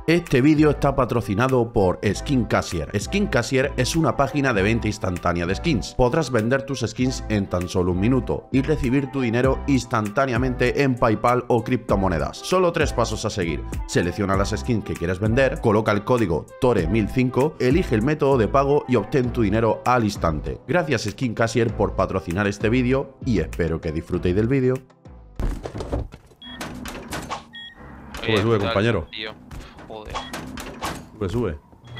Este vídeo está patrocinado por Skincasier. Skincasier es una página de venta instantánea de skins. Podrás vender tus skins en tan solo un minuto y recibir tu dinero instantáneamente en PayPal o criptomonedas. Solo 3 pasos a seguir. Selecciona las skins que quieres vender, coloca el código TORE1005, elige el método de pago y obtén tu dinero al instante. Gracias Skincasier por patrocinar este vídeo y espero que disfrutéis del vídeo. Sube, compañero. Tío. Joder. Sube.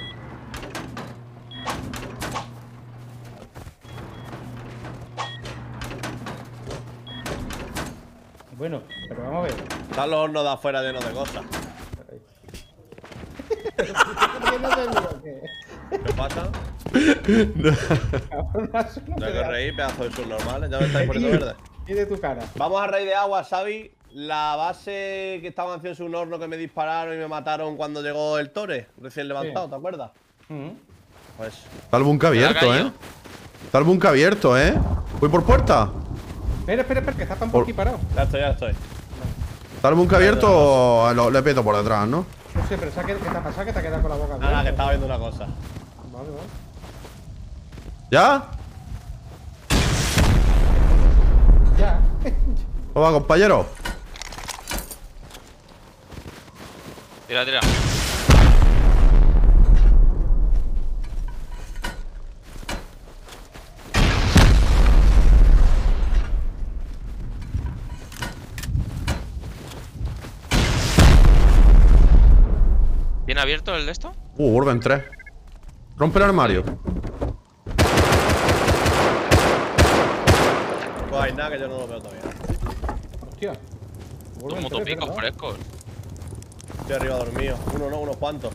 Bueno, pero vamos a ver. Están los hornos de afuera llenos de cosas. ¿Qué pasa? No hay que reír, pedazo de subnormales. Ya me estáis poniendo verde. Y de tu cara. Vamos a raíz de agua, Xavi. La base que estaban haciendo un horno que me dispararon y me mataron cuando llegó el Tore, recién levantado, ¿te acuerdas? Pues. Está el búnker abierto, Está el búnker abierto, Voy por puerta. Espera, que está por aquí parado. Ya estoy. ¿Está el búnker abierto o le peto por detrás, no? No sé, pero ¿qué te ha pasado? Que te ha quedado con la boca abierta. Nada, que estaba viendo una cosa. Vale. ¿Ya? Ya. ¿Cómo va, compañero? Tira. ¿Bien abierto el de esto? Urban 3. Rompe el armario. Pues hay nada que yo no lo veo todavía. Hostia. Dos motopicos frescos. Estoy arriba dormido. Uno no, unos cuantos.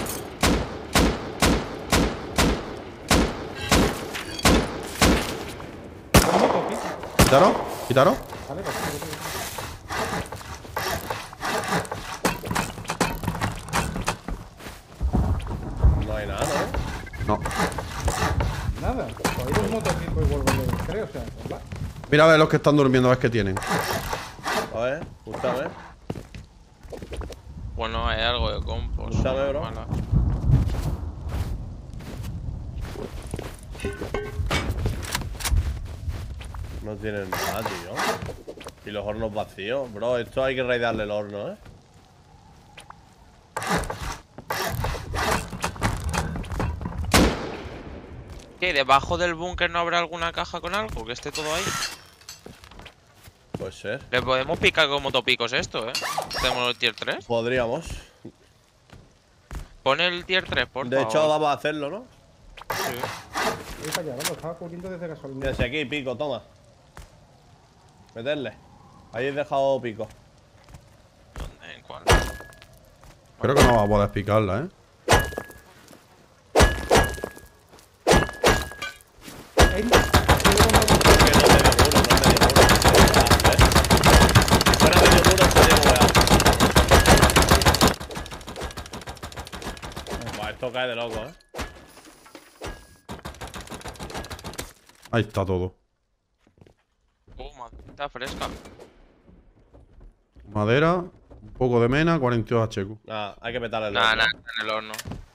Quítalo. Vale, pues. No hay nada, ¿no? No. Nada. Pues hay un motociclo y vuelvo a creo, o sea, ¿verdad? Mira a ver los que están durmiendo, a ver qué tienen. A ver, búscame. Bueno, hay algo de compost. Búscame, bro. Mala. No tienen nada, tío. Y los hornos vacíos. Bro, esto hay que raidarle el horno, ¿Qué? ¿Debajo del búnker no habrá alguna caja con algo? Que esté todo ahí. Puede ser. Le podemos picar con motopicos esto, Hacemos el tier 3. Podríamos. Pon el tier 3, por favor. De hecho, vamos a hacerlo, ¿no? Sí. Voy para allá, vamos, estaba cubriendo desde gasolina. Desde aquí, pico, toma. Meterle. Ahí he dejado pico. ¿Dónde? ¿En cuál? Creo que no va a poder picarla, Esto cae de loco, Ahí está todo. Está fresca. Madera, un poco de mena, 42 HQ. Nada, hay que petarle el Nada, horno. está en el horno.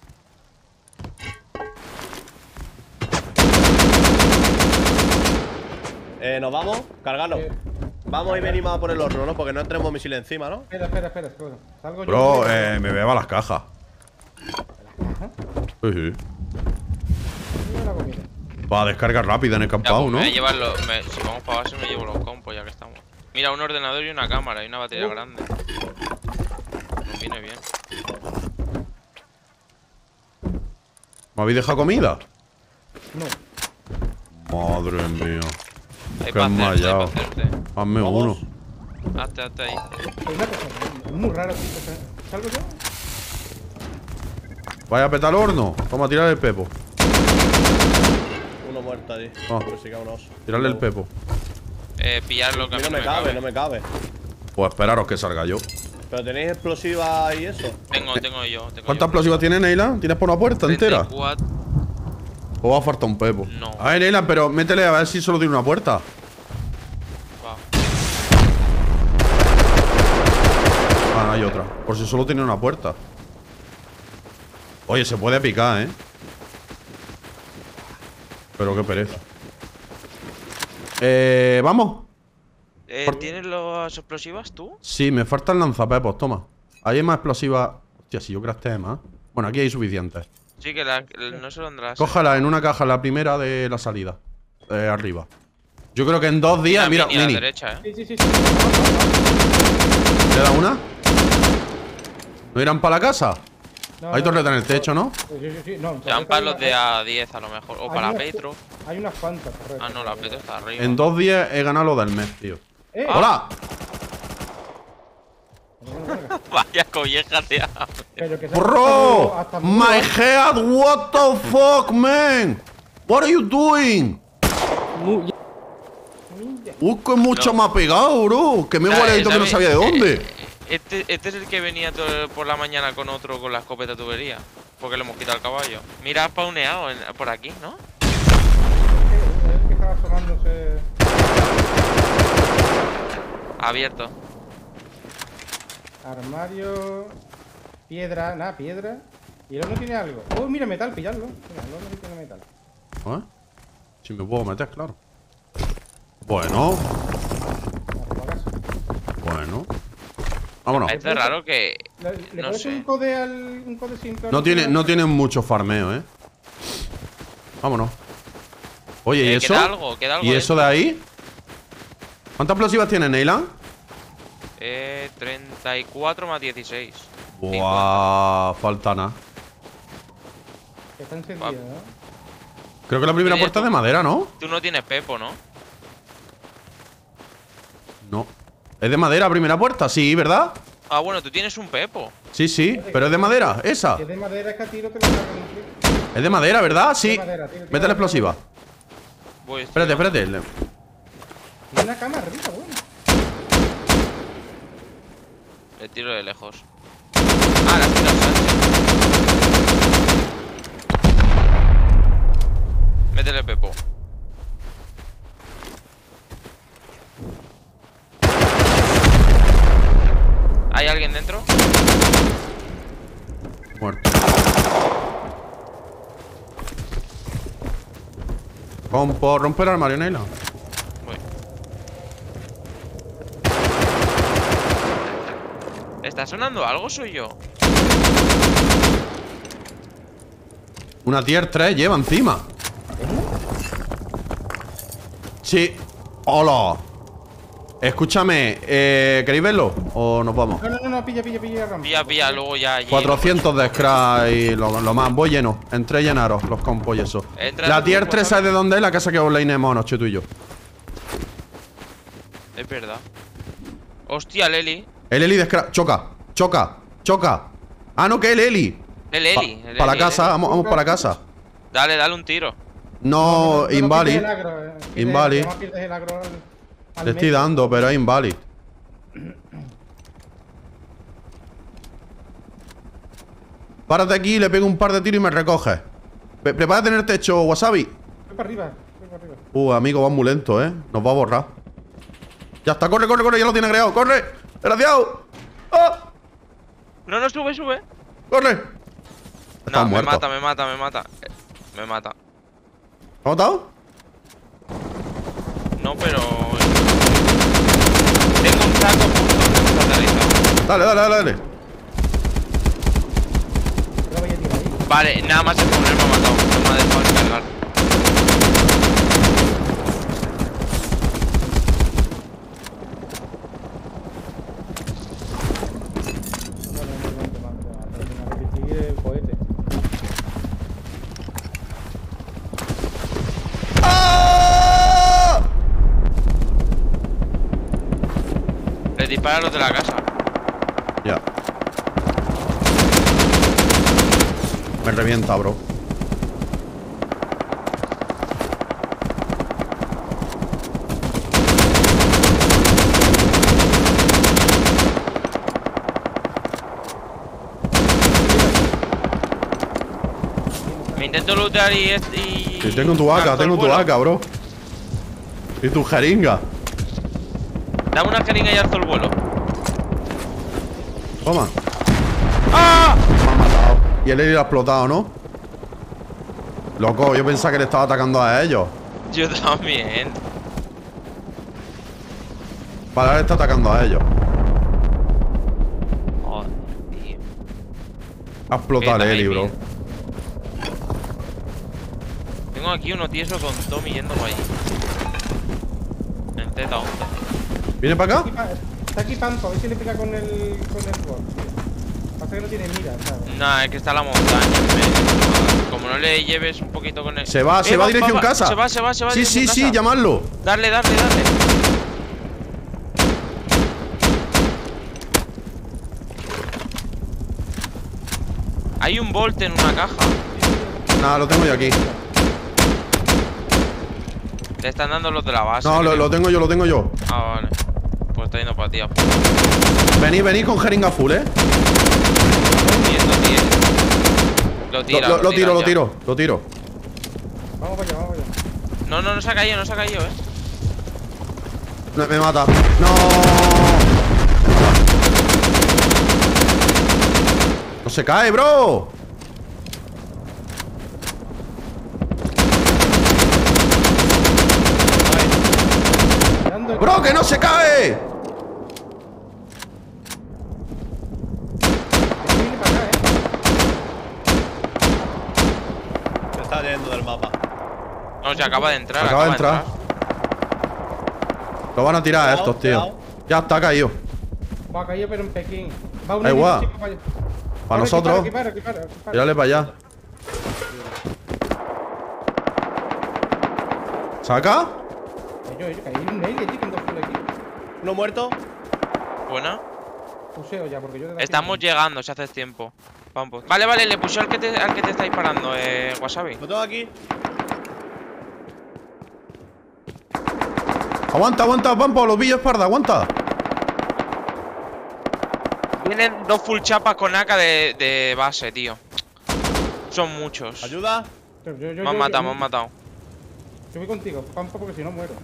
¿Nos vamos? Cargarlo. Vamos y venimos a por el horno, ¿no? Porque no entremos misiles encima, ¿no? Espera. Salgo yo. Bro, me beba las cajas. Sí. Mira la comida. Va a descargar rápida en el Ya, campado, pues ¿no? me voy a llevarlo. Si vamos para base, me llevo los compos ya que estamos. Mira, un ordenador y una cámara y una batería grande. Nos viene bien. ¿Me habéis dejado comida? No. Madre mía. Hay Qué para enmayado. hacerte. Hazme uno. Hazte ahí. Hay una cosa muy rara. ¿Salgo yo? Vaya a petar el horno. Toma, tirar el pepo. Uno muerto allí. Ah. Pues sí que un oso. Tirarle el pepo. Pillar lo que A a mí mí no me cabe, no me cabe. Pues esperaros que salga yo. Pero tenéis explosivas y eso. Tengo yo. ¿Cuántas explosivas tienes, Neila? ¿Tienes por una puerta entera? 34. ¿O va a faltar un pepo? No. A ver, Neila, pero métele a ver si solo tiene una puerta. Va. Ah, hay otra. Por si solo tiene una puerta. Oye, se puede picar, ¿eh? Pero qué pereza. Vamos. ¿Tienes las explosivas tú? Sí, me faltan lanzapepos, toma. Ahí hay más explosivas. Hostia, si yo crafteé más. Bueno, aquí hay suficientes. Sí, que no sé dónde las... Cójala en una caja, la primera de la salida. Arriba. Yo creo que en 2 días. Mira, mini a la Mini. derecha, Sí, sí, sí. ¿Le da una? ¿No irán para la casa? No, Hay no, torreta en el techo, ¿no? Sí, sí, sí. No, Sean para los de A10 a lo mejor. O hay para unas- Petro. Hay unas cuantas, correcto. Ah, no, la Petro está arriba. En 2 días he ganado lo del mes, tío. ¡Hola! Vaya colleja te ha... Pero que se ¡Bro! hasta ¡My head! ¡What the fuck, man! What are you doing? Uy, que mucho me ha pegado, bro. Que me huele ahí que no sabía de dónde. Este es el que venía por la mañana con otro con la escopeta tubería. Porque le hemos quitado el caballo. Mira, ha spawneado por aquí, ¿no? Es que estaba asomándose. Abierto. Armario. Piedra, nada, piedra. Y el horno tiene algo. Oh, mira, metal, pillarlo. Mira, el horno tiene metal. ¿Eh? Si me puedo meter, claro. Bueno, bueno. Vámonos. Es raro que... ¿Le No pones sé. un code simple? No tiene mucho farmeo, ¿eh? Vámonos. Oye, ¿y eso? Queda algo, queda algo ¿Y eso de dentro. ahí? ¿Cuántas explosivas tiene Neyland? 34 más 16. Buah, falta nada. Está encendido, ¿no? Creo que la primera Oye, puerta es tú- de madera, ¿no? Tú no tienes Pepo, ¿no? No. ¿Es de madera la primera puerta? Sí, ¿verdad? Ah, bueno, tú tienes un Pepo. Sí, sí. ¿Pero es de madera? ¿Esa? Si es de madera, es que a tiro te lo sacan un clic. Es de madera, ¿verdad? Sí. madera, tío, Mete la explosiva. Voy, Espérate, espérate. Y una cama arriba, bueno. Le tiro de lejos. Ah, la tiro Sánchez. Métele Pepo. ¿Hay alguien dentro? Muerto. Compo, rompe el armario, Neyland. Voy. ¿Está sonando algo? Soy yo. Una tier 3 lleva encima. Sí. Hola. Escúchame, ¿queréis verlo? ¿O nos vamos? No, pilla la rampa. Pilla, luego ya allí. 400 de scrap y lo más. Voy lleno. Entré llenaros los compos y eso. Entra La tú, tier pues, 3 ¿sabes? ¿sabes de dónde es? La casa que os leímos anoche tú y yo. Es verdad. Hostia, el Eli. El Eli de scrap. Choca. Ah, no, que el Eli. El Eli. el Para la Eli, casa, el vamos para la casa. Dale un tiro. No, invalid. pierdes el agro, Invalid. No pierdes el agro al Le estoy metro. dando, pero es invalid. Párate aquí, le pego un par de tiros y me recoges. Prepárate en el techo, Wasabi. Voy para arriba. Amigo, va muy lento, nos va a borrar. Ya está, corre, ya lo tiene creado. ¡Corre! ¡Desgraciado! ¡Ah! No, sube. ¡Corre! Está No, muerto. me mata. Me mata. ¿Lo ha matado? No, pero... Tengo un saco justo. Dale. Yo lo voy a tirar ahí. Vale, nada más el poner me ha matado. No me ha dejado descargar. No, que distinguir el cohete. ¡Ah! Le dispara a los de la casa. Ya. Me revienta, bro. Me intento lootear y... Sí, tengo tu AK, bro. Y tu jeringa. Dame una jeringa y alzo el vuelo. Toma. ¡Ah! Me ha matado. Y el Heli lo ha explotado, ¿no? Loco, yo pensaba que le estaba atacando a ellos. Yo también. Vale, ahora está atacando a ellos. Joder, tío. Ha explotado el Heli, bro. Tengo aquí uno tieso con Tommy yendo para allí. En Z11. ¿Viene para acá? Está aquí Pampo, a ver si le pega con el bot. Pasa que no tiene mira, ¿sabes? Nah, es que está la montaña en medio. Como no le lleves un poquito con el... Se va dirección casa. Se va Sí, dirección sí, casa. llamadlo. Darle. Hay un Bolt en una caja. Nada, lo tengo yo aquí. Le están dando los de la base. No, creo. lo tengo yo. Ah, vale. Pues está yendo para ti. Vení con jeringa full, Lo tira. Lo tiro. Vamos para allá. No se ha caído, Me mata. No. No se cae, bro. Bro, que no se cae. Viene para acá, Se está yendo del mapa. No, se acaba de entrar. Acaba de entrar. Lo van a tirar a estos, tío. Cuidado. Ya está caído. Va a caer, pero en Pekín. Va un Da igual. chico para allá. Para nosotros. Equipar. Tírale para allá. ¿Saca? Yo caí en un Heli allí con 2 full aquí. Uno muerto. Buena. Puseo ya, porque yo de aquí- Estamos llegando, si haces tiempo. Vamos. Vale, le puse al que te está disparando, Wasabi. Lo tengo aquí. Aguanta, Pampo, los pillo espalda, aguanta. Vienen 2 full chapas con AK de base, tío. Son muchos. Ayuda. Me han matado. Yo voy contigo, Pampo, porque si no muero.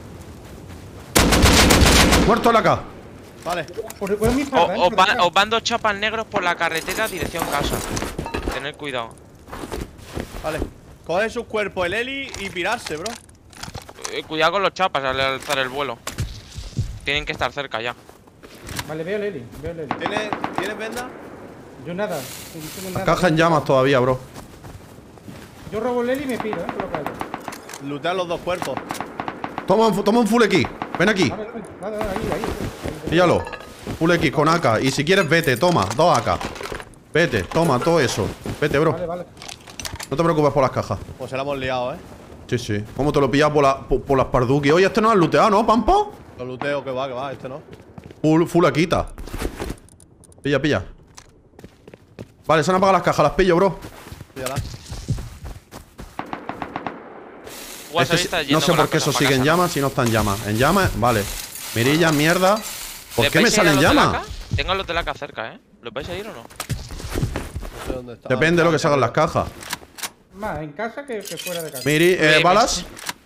Muerto la K. Vale. Por mi espalda, Os van 2 chapas negros por la carretera dirección casa. Tened cuidado. Vale. Coge sus cuerpos, el Heli y pirarse, bro. Cuidado con los chapas al alzar el vuelo. Tienen que estar cerca ya. Vale, veo el Heli. ¿Tienes venda? Yo nada. No tengo La nada. caja en llamas todavía, bro. Yo robo el Heli y me piro, por lo que haya. Lootear los 2 cuerpos. Toma un full X. Ven aquí. Vale, ahí. Píllalo. Full X con AK. Y si quieres, vete. Toma, 2 AK. Vete, toma todo eso. Vete, bro. Vale. No te preocupes por las cajas. Pues se la hemos liado, Sí. ¿Cómo te lo pillas por las parduki? Oye, este no lo has looteado, ¿no, Pampo? Lo looteo, que va, este no. Full Akita. Pilla. Vale, se han apagado las cajas. Las pillo, bro. Píllala. Wasabi está yendo No sé con por las qué eso cosas sigue para en casa. llamas si no está en llamas. En llamas, vale. Mirilla, mierda. ¿Por ¿Les qué me vais a ir a salen los de llamas? la AK? Tengo a los de la AK cerca, ¿Los vais a ir o no? No sé dónde está. Depende de lo que salgan las cajas. Más en casa que fuera de casa. ¿Balas?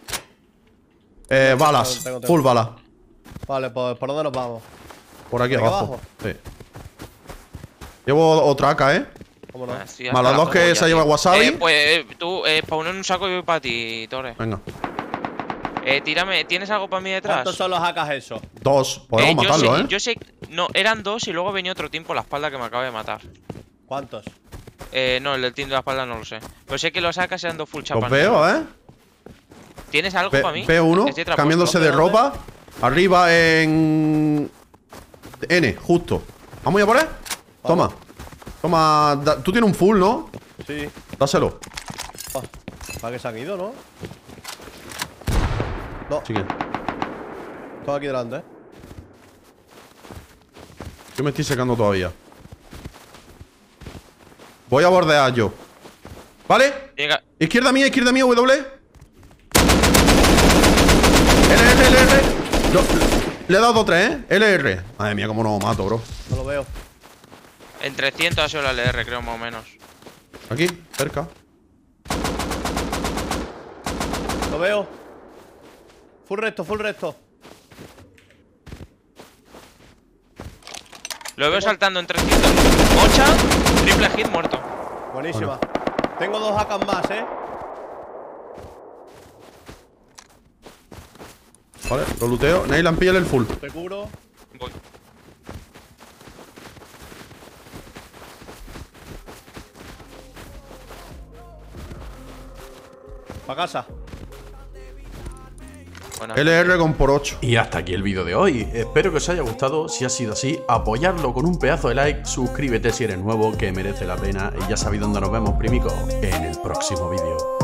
Balas. Tengo. Full balas. Vale, pues ¿por dónde nos vamos? Por aquí ¿Por aquí abajo. abajo? Sí. Llevo otra AK, ¿Cómo no? Sí, Más hasta las la dos que polla, se lleva tío. Wasabi. Pues tú, para uno en un saco y voy para ti, Torre. Venga. Tírame, ¿tienes algo para mí detrás? ¿Cuántos son los AKs esos? 2. Podemos matarlo, Yo sé, no, eran 2 y luego venía otro team por la espalda que me acaba de matar. ¿Cuántos? No, el del team de la espalda no lo sé. Pero sé que los sacas eran 2 full Los chapas. veo, ¿Tienes algo para mí? P1, Estoy trapuesto. cambiándose de ropa. Arriba en... N, justo. ¿Vamos ya por él? Toma. Tú tienes un full, ¿no? Sí. Dáselo. ¿Para qué se han ido, no? No, Así que todo aquí delante, yo me estoy secando todavía. Voy a bordear yo. ¿Vale? Venga. Izquierda mía, W. LR. Le he dado 3, LR. Madre mía, cómo no lo mato, bro. No lo veo. En 300 ha sido la LR, creo, más o menos. Aquí, cerca. Lo veo. Full resto. Lo veo saltando en 300. Mocha, triple hit, muerto. Buenísima. Tengo 2 AKs más, Vale, lo luteo. Neyland, píllale el full. Te cubro. Voy. Pa' casa. Buena. LR con por 8. Y hasta aquí el vídeo de hoy. Espero que os haya gustado. Si ha sido así, apoyarlo con un pedazo de like. Suscríbete si eres nuevo, que merece la pena. Y ya sabéis dónde nos vemos, primicos, en el próximo vídeo.